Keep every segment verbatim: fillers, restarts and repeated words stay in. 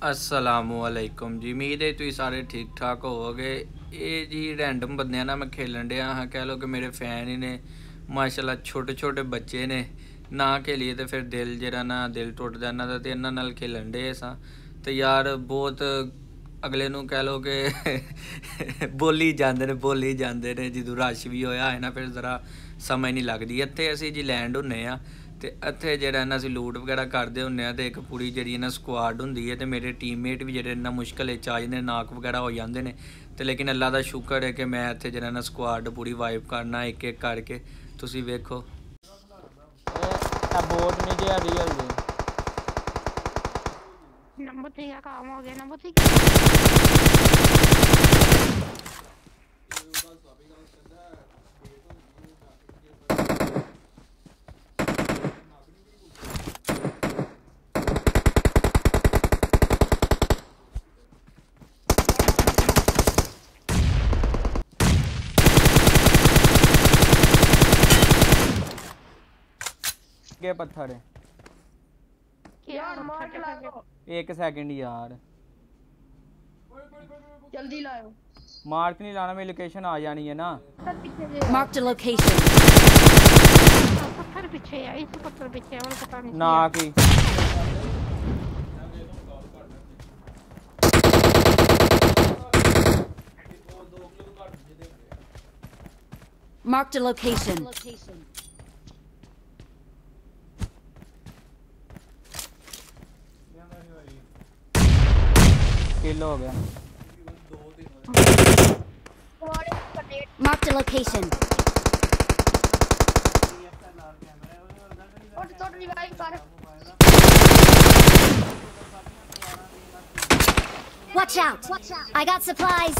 असलामुअलैकुम जी, उम्मीद है तुम सारे ठीक ठाक होवोगे। ये जी रैंडम बंदे ना मैं खेलन दिया हाँ, कह लो कि मेरे फैन ही ने माशाल्लाह, छोटे छोटे बच्चे ने ना खेलिए तो फिर दिल जरा ना दिल टुटदा इन्हां दा, ते इन्हां नाल खेलन दे सां ते यार बहुत अगले नूं कह लो कि बोली जाते हैं बोली जाते हैं जो रश भी होया है ना, फिर ज़रा समझ नहीं लगती। इत्थे असीं जी लैंड हुन्ने आ ते इत्थे जेह्ड़ा ना असीं लूट वगैरह करदे हुन्ने आ, ते इक पूरी जेह्ड़ी ना स्क्वाड हुंदी है, ते मेरे टीममेट भी जेह्ड़े ना मुश्किल च आ जांदे, नाक वगैरह हो जाते हैं। तो लेकिन अल्लाह दा शुक्र है कि मैं इत्थे जेह्ड़ा ना स्क्वाड पूरी वाइप करना एक एक करके। तुसीं वेखो बोट नहीं दिया रियल दी नंबर थ्री का काम हो गया। नंबर थ्री के पत्थर है यार, मार के लाओ। एक सेकंड यार, जल्दी लाओ। मार्क नहीं लाना, मेरी लोकेशन आ जानी है ना। Mark the location. पत्थर पीछे है, इस पत्थर पीछे है, और पता नहीं ना की मार्क द लोकेशन। किल हो गया। Mark the location. और तो रिवाइव कर। Watch out! I got supplies.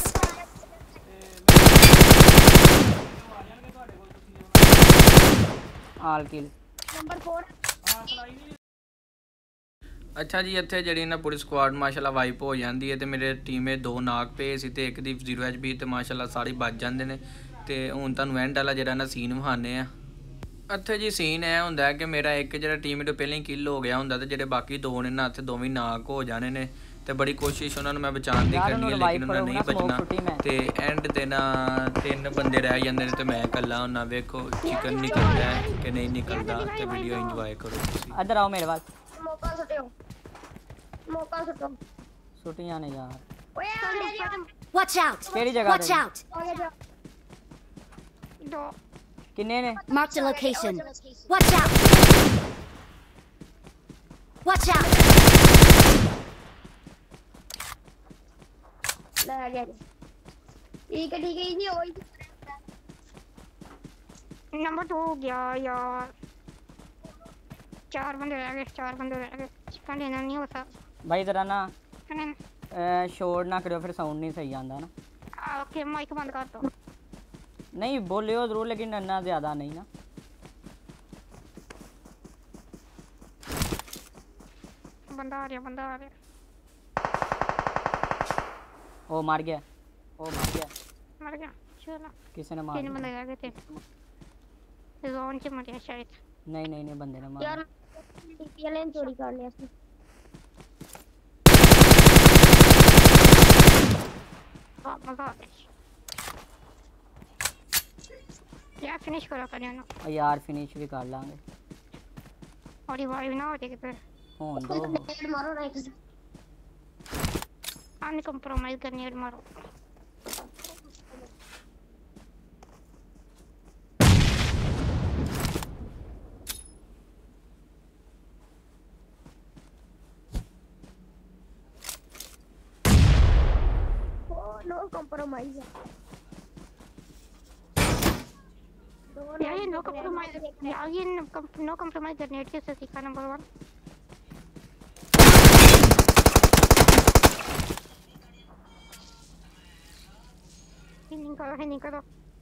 All kill. Number four. अच्छा जी, इत्थे जी ना पूरी स्क्वाड माशाल्लाह वाइप हो जाती है, तो मेरे टीम में दो नाक पे सी ते एक दी जीरो एच पी, तो माशाल्लाह सारे बच जाते हैं। तो हुण तुहानूं एंड वाला जिहड़ा ना सीन विखाने आ। इत्थे जी सीन यह हुंदा है कि मेरा एक जिहड़ा टीम तो पहले ही किल हो गया हुंदा, ते जिहड़े बाकी दो ने ना इत्थे दोवें नाक हो जाने ने, ते बड़ी कोशिश उन्होंने मैं बचाने की करनी है, लेकिन उन्होंने नहीं बचना। तो एंड ते ना तीन बंदे रह जाते हैं, तो मैं कल्ला हुन्ना। वेखो चिकन निकलता है कि नहीं निकलता, तो वीडियो इंजॉय करो। इधर आओ मेरे पास। मौका सुटियो, मौका सुटो। छुट्टियां नहीं यार। ओए यार, Watch out! केड़ी जगह Watch पे? out! आगे जा। दो। किन्ने ने? Mark the location. Watch out! Watch out! ले आ गया। ठीक है ठीक है, इजी हो। नंबर टू हो गया यार। चार बंदे रह गए, चार बंदे रह गए। चिकन लेना नहीं होता भाई जरा ना नहीं। शोर ना करो, फिर साउंड नहीं सही आंदा ना। ओके, माइक बंद कर दो। नहीं बोलियो जरूर, लेकिन इतना ज्यादा नहीं ना। बंदा आ रहा, बंदा आ रहा। ओ मार गया, ओ मार गया, मर गया। चलो, किसी ने मार तीन बंदे रह गए थे। जोन से मर गया शायद। नहीं नहीं नहीं, बंदे ने मारा यार डीपीएल चोरी कर लिया इसने। वाह, मजा आ गया यार। फिनिश करो कर ना यार, फिनिश भी कर लांगे। और रिवाइव ना हो जाए फिर। होन दो, हेड मारो ना, एक अनकंप्रोमाइज करनी है, मारो। नो कॉम्प्रोमाइज यार, ये नो कॉम्प्रोमाइज यार, ये नो कॉम्प्रोमाइज ग्रेनेड कैसे सीखा? Number one. हिनिंग करो, हिनिंग करो।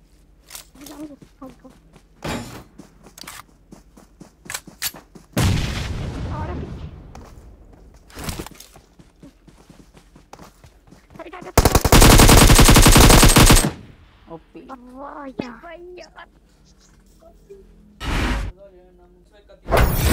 और ओपी वाह यार।